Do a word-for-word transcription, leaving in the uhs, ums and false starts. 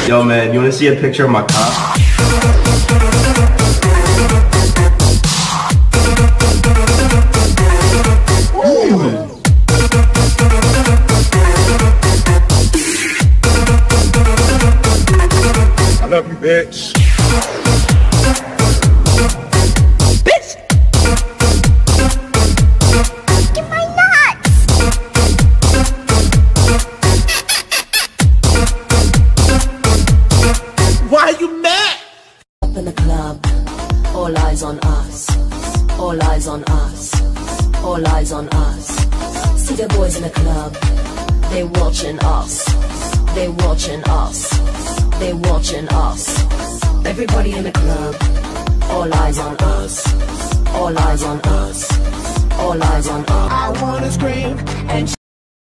Yo, man, you wanna see a picture of my cock? I love you, bitch. Bitch! Get my nuts! Why are you mad? Up in the club, all eyes on us. All eyes on us. All eyes on us. See the boys in the club, they watching us. They watching us. They watching us. Everybody in the club, all eyes on us. All eyes on us. All eyes on us. I wanna scream and